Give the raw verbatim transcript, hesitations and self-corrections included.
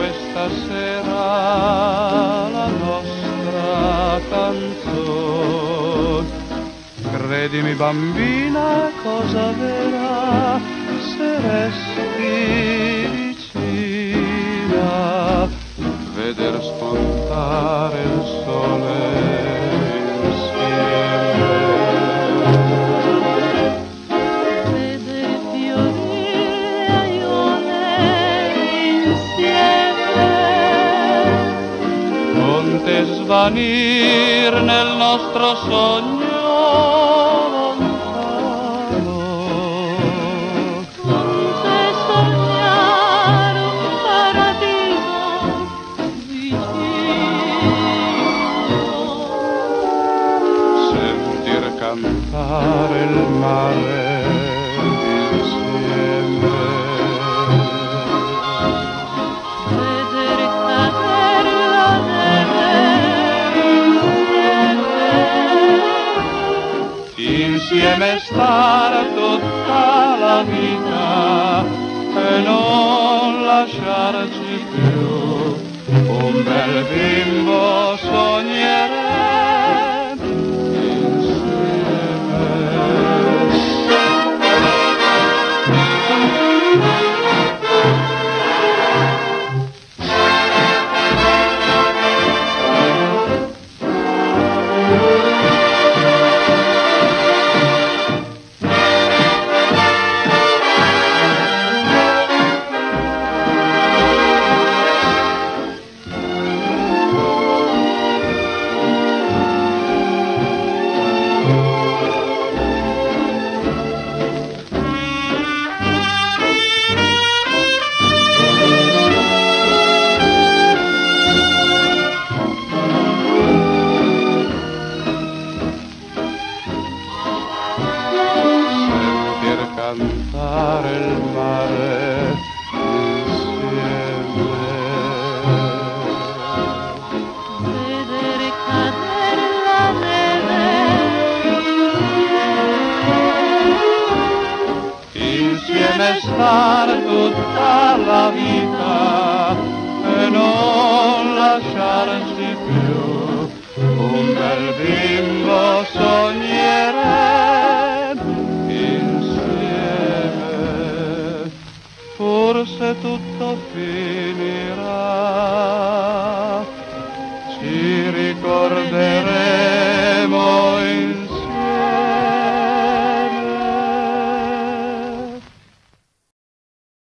questa sera la nostra canzone. Credimi bambina, cosa vera, se resti vicina, veder spuntare il sole insieme, veder fiorire aiuole insieme, non te svanir nel nostro sogno lontano, non te sognare un paradiso vicino, sentir cantare il mare insieme, veder cadere la neve insieme, insieme stare tutta la vita e non lasciarci più. Un bel bimbo sogneremo insieme. Cantare il mare insieme, vedere cadere la neve insieme stare tutta la vita e non lasciarci più. Un bel bimbo sogneremo insieme, forse tutto finirà, ci ricorderemo